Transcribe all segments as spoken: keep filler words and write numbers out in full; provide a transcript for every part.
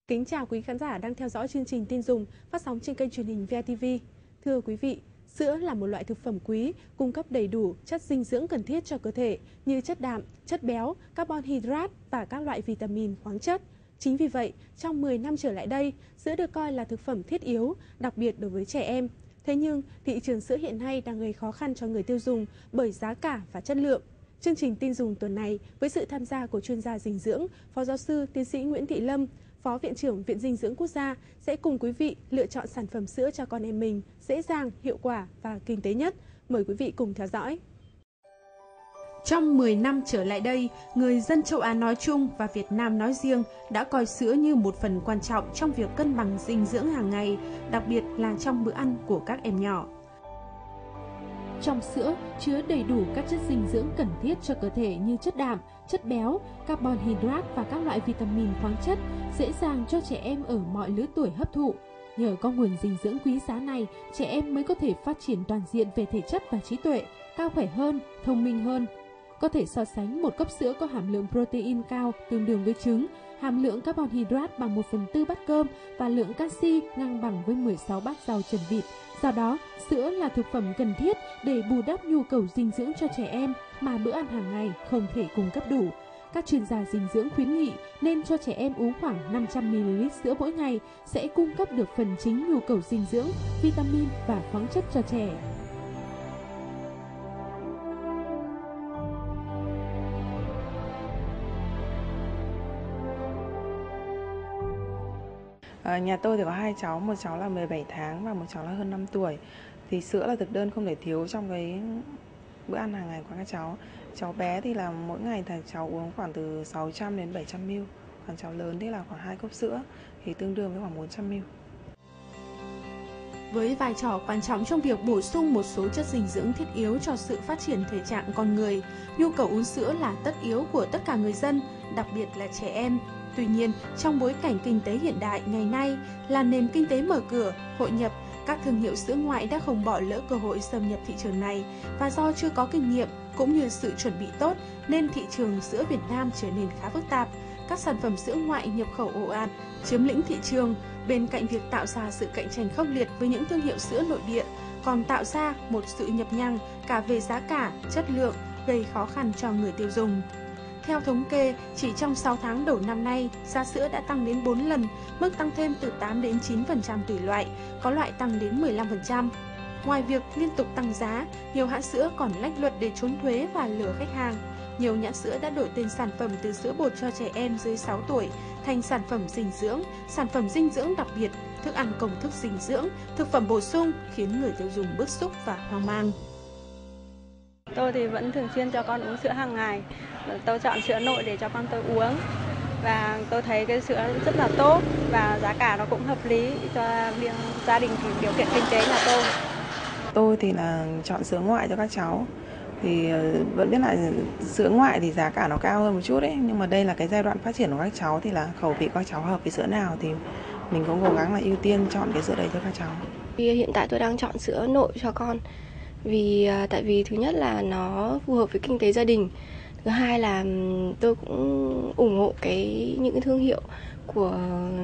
Kính chào quý khán giả đang theo dõi chương trình tin dùng phát sóng trên kênh truyền hình vê i tê vê. Thưa quý vị, sữa là một loại thực phẩm quý, cung cấp đầy đủ chất dinh dưỡng cần thiết cho cơ thể như chất đạm, chất béo, carbon hydrate và các loại vitamin, khoáng chất. Chính vì vậy, trong mười năm trở lại đây, sữa được coi là thực phẩm thiết yếu, đặc biệt đối với trẻ em. Thế nhưng, thị trường sữa hiện nay đang gây khó khăn cho người tiêu dùng bởi giá cả và chất lượng. Chương trình tin dùng tuần này với sự tham gia của chuyên gia dinh dưỡng, Phó giáo sư tiến sĩ Nguyễn Thị Lâm, Phó Viện trưởng Viện Dinh dưỡng Quốc gia sẽ cùng quý vị lựa chọn sản phẩm sữa cho con em mình dễ dàng, hiệu quả và kinh tế nhất. Mời quý vị cùng theo dõi. Trong mười năm trở lại đây, người dân châu Á nói chung và Việt Nam nói riêng đã coi sữa như một phần quan trọng trong việc cân bằng dinh dưỡng hàng ngày, đặc biệt là trong bữa ăn của các em nhỏ. Trong sữa chứa đầy đủ các chất dinh dưỡng cần thiết cho cơ thể như chất đạm, chất béo, carbon hydrate và các loại vitamin, khoáng chất, dễ dàng cho trẻ em ở mọi lứa tuổi hấp thụ. Nhờ có nguồn dinh dưỡng quý giá này, trẻ em mới có thể phát triển toàn diện về thể chất và trí tuệ, cao khỏe hơn, thông minh hơn. Có thể so sánh một cốc sữa có hàm lượng protein cao tương đương với trứng, hàm lượng carbon hydrate bằng một phần tư bát cơm và lượng canxi ngang bằng với mười sáu bát rau trần vịt. Do đó, sữa là thực phẩm cần thiết để bù đắp nhu cầu dinh dưỡng cho trẻ em mà bữa ăn hàng ngày không thể cung cấp đủ. Các chuyên gia dinh dưỡng khuyến nghị nên cho trẻ em uống khoảng năm trăm mi li lít sữa mỗi ngày sẽ cung cấp được phần chính nhu cầu dinh dưỡng, vitamin và khoáng chất cho trẻ. À, nhà tôi thì có hai cháu, một cháu là mười bảy tháng và một cháu là hơn năm tuổi. Thì sữa là thực đơn không thể thiếu trong cái bữa ăn hàng ngày của các cháu. Cháu bé thì là mỗi ngày thì cháu uống khoảng từ sáu trăm đến bảy trăm mi li lít. Còn cháu lớn thì là khoảng hai cốc sữa thì tương đương với khoảng bốn trăm mi li lít. Với vai trò quan trọng trong việc bổ sung một số chất dinh dưỡng thiết yếu cho sự phát triển thể trạng con người, nhu cầu uống sữa là tất yếu của tất cả người dân, đặc biệt là trẻ em. Tuy nhiên, trong bối cảnh kinh tế hiện đại ngày nay là nền kinh tế mở cửa, hội nhập, các thương hiệu sữa ngoại đã không bỏ lỡ cơ hội xâm nhập thị trường này và do chưa có kinh nghiệm cũng như sự chuẩn bị tốt nên thị trường sữa Việt Nam trở nên khá phức tạp. Các sản phẩm sữa ngoại nhập khẩu ồ ạt, chiếm lĩnh thị trường, bên cạnh việc tạo ra sự cạnh tranh khốc liệt với những thương hiệu sữa nội địa, còn tạo ra một sự nhập nhằng cả về giá cả, chất lượng, gây khó khăn cho người tiêu dùng. Theo thống kê, chỉ trong sáu tháng đầu năm nay, giá sữa đã tăng đến bốn lần, mức tăng thêm từ tám đến chín phần trăm tùy loại, có loại tăng đến mười lăm phần trăm. Ngoài việc liên tục tăng giá, nhiều hãng sữa còn lách luật để trốn thuế và lừa khách hàng. Nhiều nhãn sữa đã đổi tên sản phẩm từ sữa bột cho trẻ em dưới sáu tuổi thành sản phẩm dinh dưỡng, sản phẩm dinh dưỡng đặc biệt, thức ăn công thức dinh dưỡng, thực phẩm bổ sung khiến người tiêu dùng bức xúc và hoang mang. Tôi thì vẫn thường xuyên cho con uống sữa hàng ngày. Tôi chọn sữa nội để cho con tôi uống. Và tôi thấy cái sữa rất là tốt và giá cả nó cũng hợp lý cho gia đình điều kiện kinh tế nhà tôi. Tôi thì là chọn sữa ngoại cho các cháu. Thì vẫn biết là sữa ngoại thì giá cả nó cao hơn một chút đấy, nhưng mà đây là cái giai đoạn phát triển của các cháu thì là khẩu vị các cháu hợp với sữa nào thì mình cũng cố gắng là ưu tiên chọn cái sữa đấy cho các cháu. Hiện tại tôi đang chọn sữa nội cho con vì tại vì thứ nhất là nó phù hợp với kinh tế gia đình, thứ hai là tôi cũng ủng hộ cái những cái thương hiệu của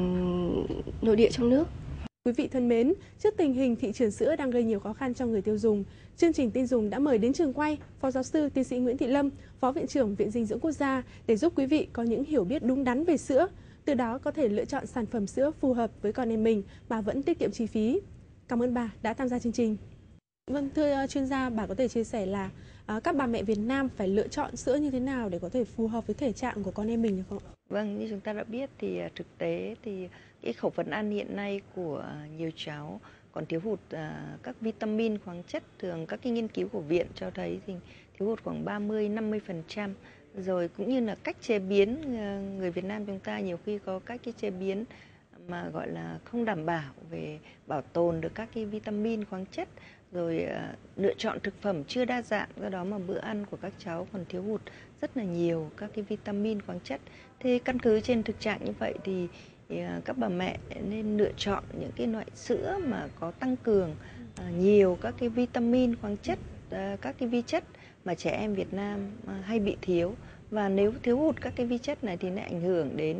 nội địa trong nước. Quý vị thân mến, trước tình hình thị trường sữa đang gây nhiều khó khăn cho người tiêu dùng, chương trình tin dùng đã mời đến trường quay Phó giáo sư tiến sĩ Nguyễn Thị Lâm, Phó Viện trưởng Viện Dinh dưỡng Quốc gia để giúp quý vị có những hiểu biết đúng đắn về sữa, từ đó có thể lựa chọn sản phẩm sữa phù hợp với con em mình mà vẫn tiết kiệm chi phí. Cảm ơn bà đã tham gia chương trình. Vâng, thưa chuyên gia, bà có thể chia sẻ là à, các bà mẹ Việt Nam phải lựa chọn sữa như thế nào để có thể phù hợp với thể trạng của con em mình được không ạ? Vâng, như chúng ta đã biết thì thực tế thì cái khẩu phần ăn hiện nay của nhiều cháu còn thiếu hụt à, các vitamin, khoáng chất. Thường các cái nghiên cứu của viện cho thấy thì thiếu hụt khoảng ba mươi đến năm mươi phần trăm. Rồi cũng như là cách chế biến, người Việt Nam chúng ta nhiều khi có cách cái chế biến mà gọi là không đảm bảo về bảo tồn được các cái vitamin, khoáng chất. Rồi à, lựa chọn thực phẩm chưa đa dạng, do đó mà bữa ăn của các cháu còn thiếu hụt rất là nhiều các cái vitamin, khoáng chất. Thế căn cứ trên thực trạng như vậy thì, thì à, các bà mẹ nên lựa chọn những cái loại sữa mà có tăng cường à, nhiều các cái vitamin, khoáng chất, à, các cái vi chất mà trẻ em Việt Nam à, hay bị thiếu. Và nếu thiếu hụt các cái vi chất này thì nó ảnh hưởng đến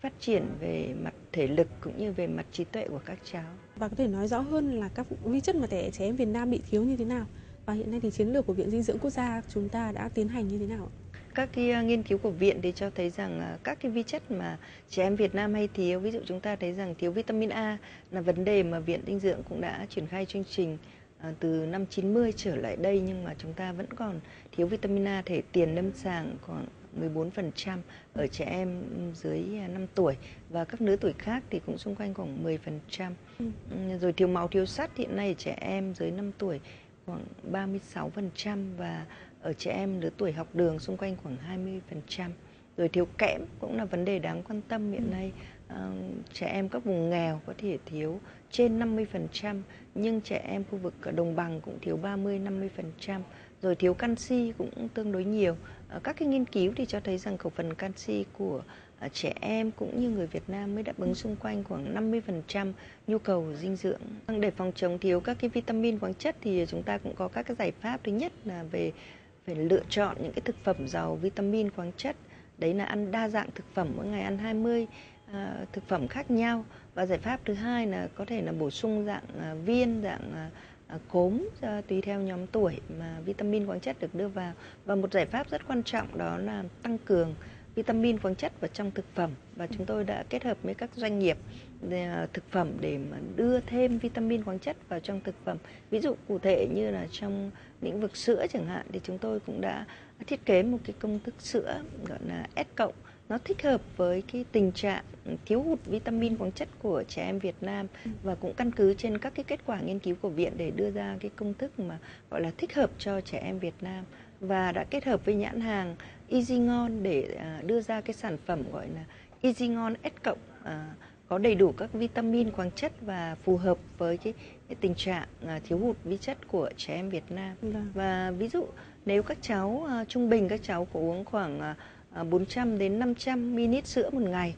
phát triển về mặt thể lực cũng như về mặt trí tuệ của các cháu. Và có thể nói rõ hơn là các vi chất mà trẻ trẻ em Việt Nam bị thiếu như thế nào? Và hiện nay thì chiến lược của Viện Dinh dưỡng Quốc gia chúng ta đã tiến hành như thế nào? Các cái nghiên cứu của viện thì cho thấy rằng các cái vi chất mà trẻ em Việt Nam hay thiếu, ví dụ chúng ta thấy rằng thiếu vitamin A là vấn đề mà Viện Dinh dưỡng cũng đã triển khai chương trình từ năm chín mươi trở lại đây, nhưng mà chúng ta vẫn còn thiếu vitamin A thể tiền lâm sàng khoảng mười bốn phần trăm ở trẻ em dưới năm tuổi, và các lứa tuổi khác thì cũng xung quanh khoảng mười phần trăm. Ừ. Rồi thiếu máu, thiếu sắt hiện nay ở trẻ em dưới năm tuổi khoảng ba mươi sáu phần trăm, và ở trẻ em lứa tuổi học đường xung quanh khoảng hai mươi phần trăm. Rồi thiếu kẽm cũng là vấn đề đáng quan tâm hiện nay. À, trẻ em các vùng nghèo có thể thiếu trên năm mươi phần trăm, nhưng trẻ em khu vực đồng bằng cũng thiếu ba mươi đến năm mươi phần trăm. Rồi thiếu canxi cũng tương đối nhiều. À, các cái nghiên cứu thì cho thấy rằng khẩu phần canxi của à, trẻ em cũng như người Việt Nam mới đáp ứng xung quanh khoảng năm mươi phần trăm nhu cầu dinh dưỡng. Để phòng chống thiếu các cái vitamin khoáng chất thì chúng ta cũng có các cái giải pháp. Thứ nhất là về phải lựa chọn những cái thực phẩm giàu vitamin khoáng chất. Đấy là ăn đa dạng thực phẩm, mỗi ngày ăn hai mươi à, thực phẩm khác nhau. Và giải pháp thứ hai là có thể là bổ sung dạng à, viên, dạng à, à, cốm à, tùy theo nhóm tuổi mà vitamin khoáng chất được đưa vào. Và một giải pháp rất quan trọng đó là tăng cường vitamin khoáng chất vào trong thực phẩm. Và chúng tôi đã kết hợp với các doanh nghiệp để, thực phẩm để mà đưa thêm vitamin khoáng chất vào trong thực phẩm. Ví dụ cụ thể như là trong lĩnh vực sữa chẳng hạn, thì chúng tôi cũng đã thiết kế một cái công thức sữa gọi là S cộng. Nó thích hợp với cái tình trạng thiếu hụt vitamin khoáng chất của trẻ em Việt Nam, và cũng căn cứ trên các cái kết quả nghiên cứu của viện để đưa ra cái công thức mà gọi là thích hợp cho trẻ em Việt Nam, và đã kết hợp với nhãn hàng Easy Ngon để đưa ra cái sản phẩm gọi là Easy Ngon S cộng, có đầy đủ các vitamin khoáng chất và phù hợp với cái, cái tình trạng thiếu hụt vi chất của trẻ em Việt Nam. Vâng. Và ví dụ nếu các cháu trung bình các cháu có uống khoảng bốn trăm đến năm trăm mi li lít sữa một ngày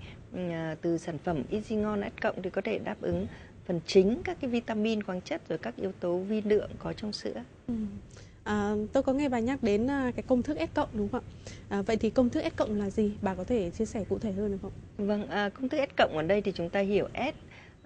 từ sản phẩm Easy Ngon S cộng thì có thể đáp ứng phần chính các cái vitamin khoáng chất rồi các yếu tố vi lượng có trong sữa. Ừ. À, tôi có nghe bà nhắc đến cái công thức S cộng đúng không ạ? À, vậy thì công thức S cộng là gì? Bà có thể chia sẻ cụ thể hơn được không? Vâng, à, công thức S cộng ở đây thì chúng ta hiểu S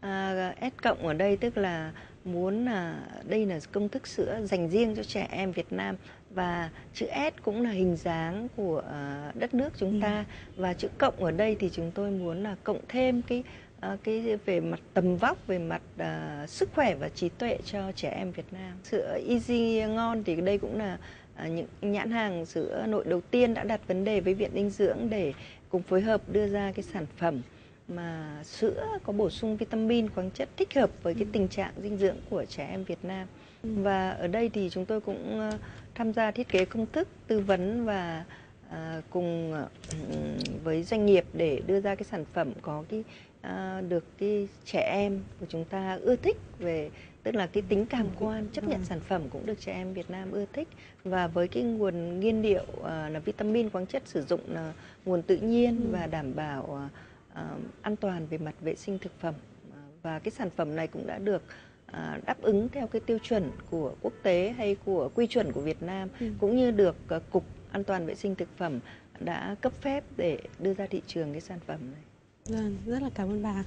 à, S cộng ở đây tức là muốn là đây là công thức sữa dành riêng cho trẻ em Việt Nam, và chữ S cũng là hình dáng của đất nước chúng ta, ừ. Và chữ cộng ở đây thì chúng tôi muốn là cộng thêm cái cái về mặt tầm vóc, về mặt uh, sức khỏe và trí tuệ cho trẻ em Việt Nam. Sữa Easy Ngon thì đây cũng là uh, những nhãn hàng sữa nội đầu tiên đã đặt vấn đề với Viện Dinh dưỡng để cùng phối hợp đưa ra cái sản phẩm mà sữa có bổ sung vitamin khoáng chất thích hợp với cái tình trạng dinh dưỡng của trẻ em Việt Nam. Ừ. Và ở đây thì chúng tôi cũng uh, tham gia thiết kế công thức, tư vấn và uh, cùng uh, với doanh nghiệp để đưa ra cái sản phẩm có cái À, được cái trẻ em của chúng ta ưa thích, về tức là cái tính cảm quan, chấp nhận sản phẩm cũng được trẻ em Việt Nam ưa thích, và với cái nguồn nguyên liệu à, là vitamin khoáng chất sử dụng là nguồn tự nhiên và đảm bảo à, an toàn về mặt vệ sinh thực phẩm, và cái sản phẩm này cũng đã được à, đáp ứng theo cái tiêu chuẩn của quốc tế hay của quy chuẩn của Việt Nam, ừ. cũng như được à, Cục An toàn vệ sinh thực phẩm đã cấp phép để đưa ra thị trường cái sản phẩm này. Vâng, rất là cảm ơn bà.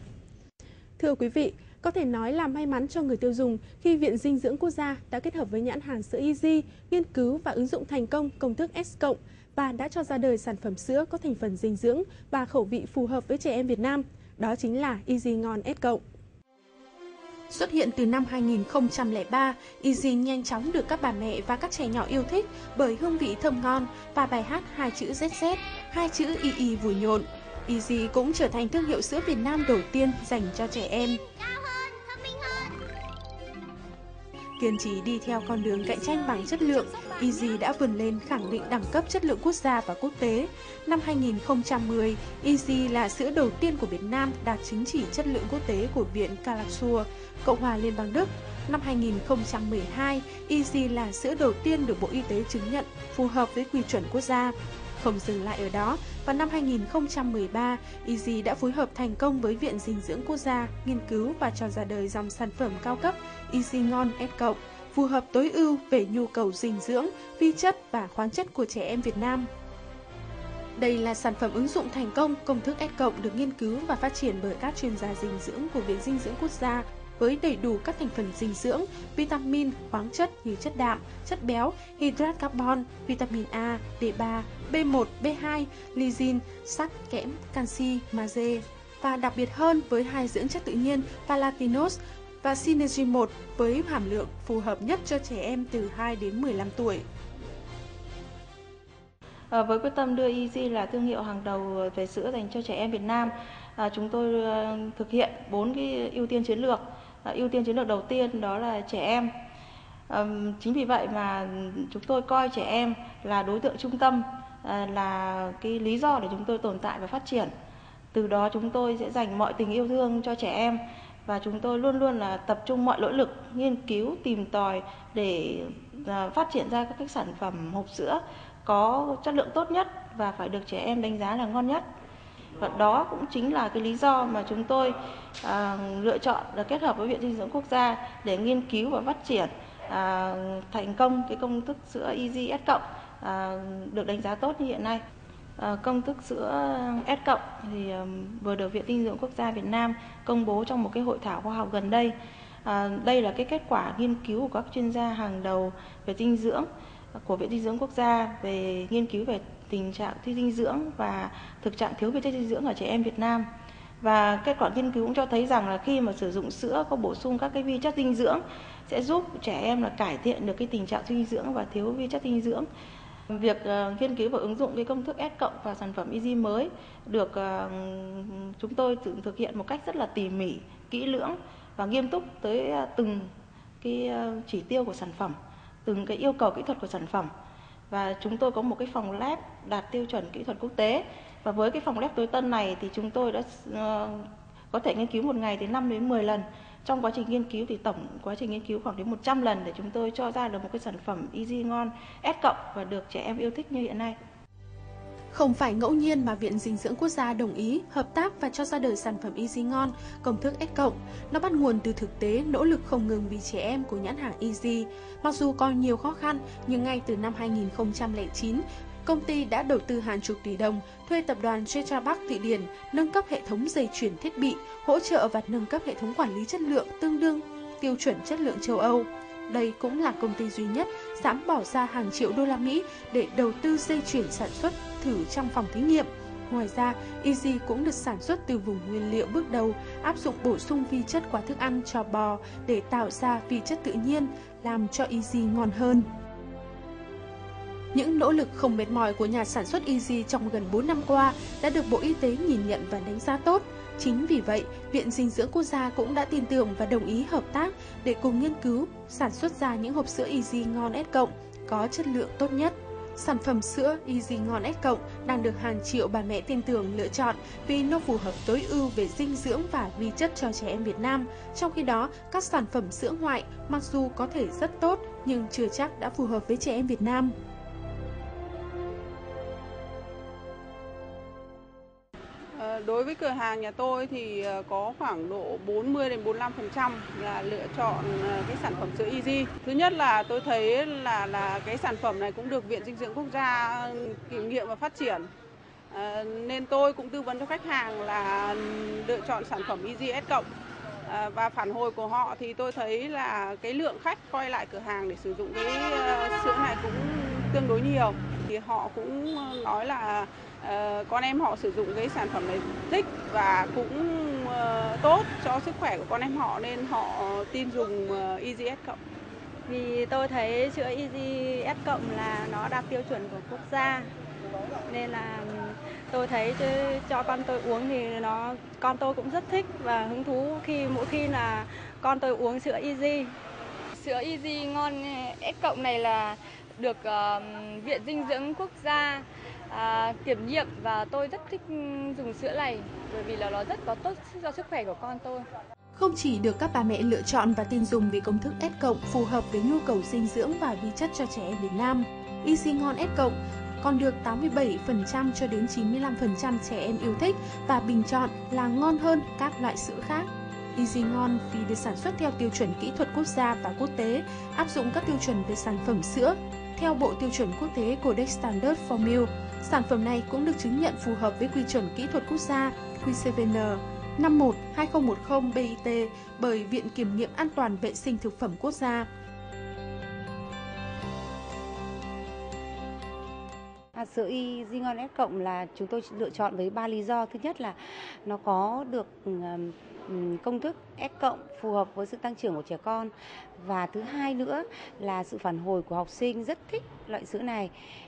Thưa quý vị, có thể nói là may mắn cho người tiêu dùng khi Viện Dinh dưỡng Quốc gia đã kết hợp với nhãn hàng sữa Easy nghiên cứu và ứng dụng thành công công thức S cộng và đã cho ra đời sản phẩm sữa có thành phần dinh dưỡng và khẩu vị phù hợp với trẻ em Việt Nam. Đó chính là Easy Ngon S cộng. Xuất hiện từ năm hai nghìn không trăm lẻ ba, Easy nhanh chóng được các bà mẹ và các trẻ nhỏ yêu thích bởi hương vị thơm ngon và bài hát hai chữ Z Z, hai chữ Y Y vui nhộn. Easy cũng trở thành thương hiệu sữa Việt Nam đầu tiên dành cho trẻ em. Kiên trì đi theo con đường cạnh tranh bằng chất lượng, Easy đã vươn lên khẳng định đẳng cấp chất lượng quốc gia và quốc tế. Năm hai nghìn không trăm mười, Easy là sữa đầu tiên của Việt Nam đạt chứng chỉ chất lượng quốc tế của Viện Karlsruhe, Cộng hòa Liên bang Đức. Năm hai nghìn không trăm mười hai, Easy là sữa đầu tiên được Bộ Y tế chứng nhận phù hợp với quy chuẩn quốc gia. Không dừng lại ở đó, vào năm hai nghìn không trăm mười ba, Easy đã phối hợp thành công với Viện Dinh dưỡng Quốc gia nghiên cứu và cho ra đời dòng sản phẩm cao cấp Easy Ngon S cộng, phù hợp tối ưu về nhu cầu dinh dưỡng, vi chất và khoáng chất của trẻ em Việt Nam. Đây là sản phẩm ứng dụng thành công công thức S cộng được nghiên cứu và phát triển bởi các chuyên gia dinh dưỡng của Viện Dinh dưỡng Quốc gia với đầy đủ các thành phần dinh dưỡng, vitamin, khoáng chất như chất đạm, chất béo, hydrat carbon, vitamin A, D ba, B một, B hai, lysine, sắt, kẽm, canxi, magie và đặc biệt hơn với hai dưỡng chất tự nhiên Palatinus và Synergy một với hàm lượng phù hợp nhất cho trẻ em từ hai đến mười lăm tuổi. À, với quyết tâm đưa Easy là thương hiệu hàng đầu về sữa dành cho trẻ em Việt Nam, à, chúng tôi à, thực hiện bốn cái ưu tiên chiến lược. À, ưu tiên chiến lược đầu tiên đó là trẻ em. À, chính vì vậy mà chúng tôi coi trẻ em là đối tượng trung tâm, à, là cái lý do để chúng tôi tồn tại và phát triển. Từ đó chúng tôi sẽ dành mọi tình yêu thương cho trẻ em và chúng tôi luôn luôn là tập trung mọi nỗ lực nghiên cứu, tìm tòi để à, phát triển ra các cái sản phẩm hộp sữa có chất lượng tốt nhất và phải được trẻ em đánh giá là ngon nhất. Và đó cũng chính là cái lý do mà chúng tôi à, lựa chọn là kết hợp với Viện Dinh dưỡng Quốc gia để nghiên cứu và phát triển à, thành công cái công thức sữa Easy S cộng à, được đánh giá tốt như hiện nay. À, công thức sữa S cộng thì um, vừa được Viện Dinh dưỡng Quốc gia Việt Nam công bố trong một cái hội thảo khoa học gần đây. À, đây là cái kết quả nghiên cứu của các chuyên gia hàng đầu về dinh dưỡng của Viện Dinh dưỡng Quốc gia về nghiên cứu về tình trạng suy dinh dưỡng và thực trạng thiếu vi chất dinh dưỡng ở trẻ em Việt Nam. Và kết quả nghiên cứu cũng cho thấy rằng là khi mà sử dụng sữa có bổ sung các cái vi chất dinh dưỡng sẽ giúp trẻ em là cải thiện được cái tình trạng suy dinh dưỡng và thiếu vi chất dinh dưỡng. Việc uh, nghiên cứu và ứng dụng cái công thức S cộng và sản phẩm Easy mới được uh, chúng tôi tự thực hiện một cách rất là tỉ mỉ, kỹ lưỡng và nghiêm túc tới uh, từng cái uh, chỉ tiêu của sản phẩm, từng cái yêu cầu kỹ thuật của sản phẩm. Và chúng tôi có một cái phòng lab đạt tiêu chuẩn kỹ thuật quốc tế. Và với cái phòng lab tối tân này thì chúng tôi đã uh, có thể nghiên cứu một ngày từ năm đến mười lần. Trong quá trình nghiên cứu thì tổng quá trình nghiên cứu khoảng đến một trăm lần để chúng tôi cho ra được một cái sản phẩm Easy ngon S cộng và được trẻ em yêu thích như hiện nay. Không phải ngẫu nhiên mà Viện Dinh dưỡng Quốc gia đồng ý, hợp tác và cho ra đời sản phẩm Easy ngon, công thức S cộng. Nó bắt nguồn từ thực tế nỗ lực không ngừng vì trẻ em của nhãn hàng Easy. Mặc dù còn nhiều khó khăn, nhưng ngay từ năm hai nghìn không trăm lẻ chín, công ty đã đầu tư hàng chục tỷ đồng, thuê tập đoàn Tetra Pak Thụy Điển nâng cấp hệ thống dây chuyền thiết bị, hỗ trợ và nâng cấp hệ thống quản lý chất lượng tương đương tiêu chuẩn chất lượng châu Âu. Đây cũng là công ty duy nhất dám bỏ ra hàng triệu đô la Mỹ để đầu tư dây chuyền sản xuất thử trong phòng thí nghiệm. Ngoài ra, Easy cũng được sản xuất từ vùng nguyên liệu bước đầu, áp dụng bổ sung vi chất qua thức ăn cho bò để tạo ra vi chất tự nhiên, làm cho Easy ngon hơn. Những nỗ lực không mệt mỏi của nhà sản xuất Easy trong gần bốn năm qua đã được Bộ Y tế nhìn nhận và đánh giá tốt. Chính vì vậy, Viện Dinh dưỡng Quốc gia cũng đã tin tưởng và đồng ý hợp tác để cùng nghiên cứu, sản xuất ra những hộp sữa Easy ngon S cộng có chất lượng tốt nhất. Sản phẩm sữa Easy ngon S cộng đang được hàng triệu bà mẹ tin tưởng lựa chọn vì nó phù hợp tối ưu về dinh dưỡng và vi chất cho trẻ em Việt Nam. Trong khi đó, các sản phẩm sữa ngoại mặc dù có thể rất tốt nhưng chưa chắc đã phù hợp với trẻ em Việt Nam. Đối với cửa hàng nhà tôi thì có khoảng độ bốn mươi đến bốn mươi lăm phần trăm là lựa chọn cái sản phẩm sữa Easy. Thứ nhất là tôi thấy là là cái sản phẩm này cũng được Viện Dinh dưỡng Quốc gia kiểm nghiệm và phát triển. À, nên tôi cũng tư vấn cho khách hàng là lựa chọn sản phẩm Easy S cộng. À, và phản hồi của họ thì tôi thấy là cái lượng khách quay lại cửa hàng để sử dụng cái uh, sữa này cũng tương đối nhiều. Thì họ cũng nói là uh, con em họ sử dụng cái sản phẩm này thích và cũng uh, tốt cho sức khỏe của con em họ nên họ tin dùng uh, Easy S cộng. Vì tôi thấy sữa Easy S cộng là nó đạt tiêu chuẩn của quốc gia nên là tôi thấy cho con tôi uống thì nó con tôi cũng rất thích và hứng thú khi mỗi khi là con tôi uống sữa Easy. Sữa Easy ngon S cộng này là được uh, Viện Dinh dưỡng Quốc gia uh, kiểm nghiệm và tôi rất thích dùng sữa này bởi vì là nó rất có tốt cho sức khỏe của con tôi. Không chỉ được các bà mẹ lựa chọn và tin dùng vì công thức S cộng phù hợp với nhu cầu dinh dưỡng và vi chất cho trẻ em Việt Nam, Easy ngon S cộng còn được tám mươi bảy phần trăm cho đến chín mươi lăm phần trăm trẻ em yêu thích và bình chọn là ngon hơn các loại sữa khác. Easy ngon vì được sản xuất theo tiêu chuẩn kỹ thuật quốc gia và quốc tế, áp dụng các tiêu chuẩn về sản phẩm sữa theo Bộ Tiêu chuẩn Quốc tế Codex Standard for Milk. Sản phẩm này cũng được chứng nhận phù hợp với quy chuẩn kỹ thuật quốc gia Q C V N năm một hai không một không B I T bởi Viện Kiểm nghiệm An toàn Vệ sinh Thực phẩm Quốc gia. Hạt sữa Easy Ngon S cộng là chúng tôi lựa chọn với ba lý do. Thứ nhất là nó có được công thức S cộng phù hợp với sự tăng trưởng của trẻ con. Và thứ hai nữa là sự phản hồi của học sinh rất thích loại sữa này.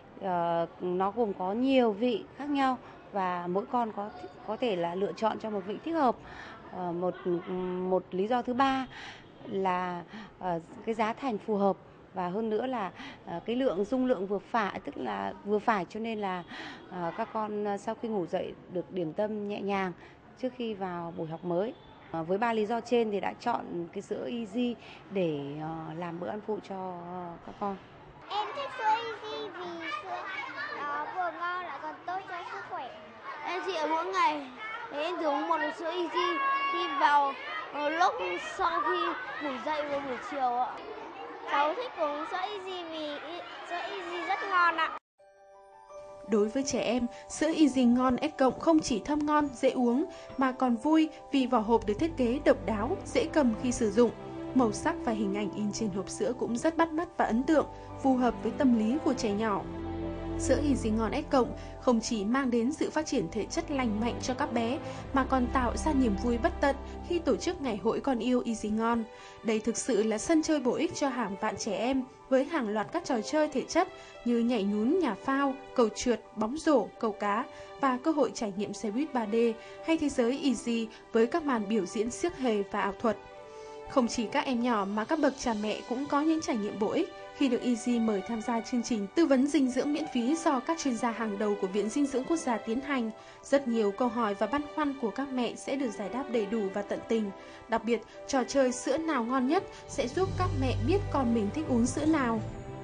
Nó gồm có nhiều vị khác nhau và mỗi con có có thể là lựa chọn cho một vị thích hợp. Một một lý do thứ ba là cái giá thành phù hợp. Và hơn nữa là cái lượng dung lượng vừa phải, tức là vừa phải, cho nên là các con sau khi ngủ dậy được điểm tâm nhẹ nhàng trước khi vào buổi học mới. Với ba lý do trên thì đã chọn cái sữa Easy để làm bữa ăn phụ cho các con. Em thích sữa Easy vì sữa nó vừa ngon lại còn tốt cho sức khỏe. Em chị ở mỗi ngày để em uống một sữa Easy khi vào lúc sau khi ngủ dậy vào buổi chiều ạ. Cháu thích uống sữa Easy vì sữa Easy rất ngon ạ. Đối với trẻ em, sữa Easy Ngon S cộng không chỉ thơm ngon, dễ uống mà còn vui vì vỏ hộp được thiết kế độc đáo, dễ cầm khi sử dụng. Màu sắc và hình ảnh in trên hộp sữa cũng rất bắt mắt và ấn tượng, phù hợp với tâm lý của trẻ nhỏ. Sữa Easy Ngon S cộng không chỉ mang đến sự phát triển thể chất lành mạnh cho các bé mà còn tạo ra niềm vui bất tận khi tổ chức ngày hội con yêu Easy Ngon. Đây thực sự là sân chơi bổ ích cho hàng vạn trẻ em với hàng loạt các trò chơi thể chất như nhảy nhún, nhả phao, cầu trượt, bóng rổ, cầu cá và cơ hội trải nghiệm xe buýt ba D hay thế giới Easy với các màn biểu diễn xiếc hề và ảo thuật. Không chỉ các em nhỏ mà các bậc cha mẹ cũng có những trải nghiệm bổ ích khi được Easy mời tham gia chương trình tư vấn dinh dưỡng miễn phí do các chuyên gia hàng đầu của Viện Dinh dưỡng Quốc gia tiến hành. Rất nhiều câu hỏi và băn khoăn của các mẹ sẽ được giải đáp đầy đủ và tận tình. Đặc biệt, trò chơi sữa nào ngon nhất sẽ giúp các mẹ biết con mình thích uống sữa nào.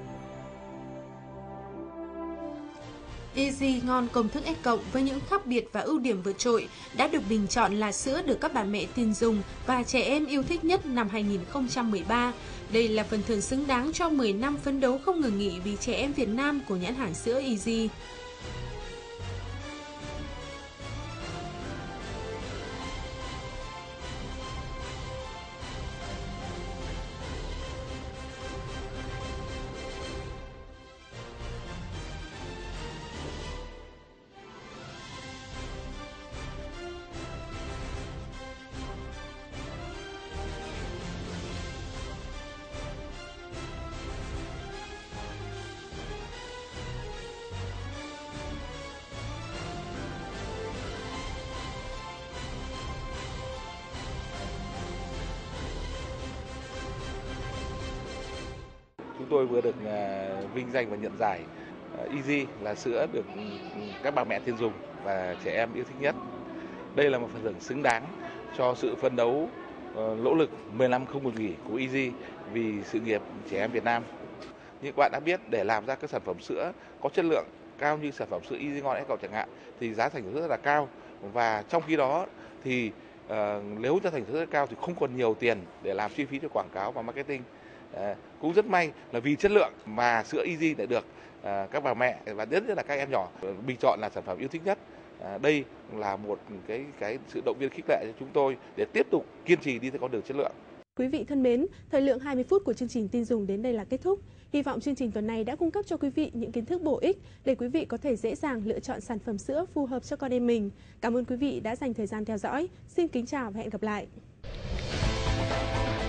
Easy Ngon công thức S cộng với những khác biệt và ưu điểm vượt trội đã được bình chọn là sữa được các bà mẹ tin dùng và trẻ em yêu thích nhất năm hai nghìn không trăm mười ba. Đây là phần thưởng xứng đáng cho mười năm phấn đấu không ngừng nghỉ vì trẻ em Việt Nam của nhãn hàng sữa Easy. Chúng tôi vừa được vinh danh và nhận giải Easy là sữa được các bà mẹ tin dùng và trẻ em yêu thích nhất. Đây là một phần thưởng xứng đáng cho sự phấn đấu nỗ lực mười năm không ngừng nghỉ của Easy vì sự nghiệp trẻ em Việt Nam. Như các bạn đã biết, để làm ra các sản phẩm sữa có chất lượng cao như sản phẩm sữa Easy Ngon S cộng chẳng hạn thì giá thành rất là cao, và trong khi đó thì uh, nếu giá thành rất cao thì không còn nhiều tiền để làm chi phí cho quảng cáo và marketing. À, cũng rất may là vì chất lượng mà sữa Easy đã được à, các bà mẹ và nhất là các em nhỏ bình chọn là sản phẩm yêu thích nhất. À, đây là một cái cái sự động viên khích lệ cho chúng tôi để tiếp tục kiên trì đi theo con đường chất lượng. Quý vị thân mến, thời lượng hai mươi phút của chương trình tin dùng đến đây là kết thúc. Hy vọng chương trình tuần này đã cung cấp cho quý vị những kiến thức bổ ích để quý vị có thể dễ dàng lựa chọn sản phẩm sữa phù hợp cho con em mình. Cảm ơn quý vị đã dành thời gian theo dõi. Xin kính chào và hẹn gặp lại.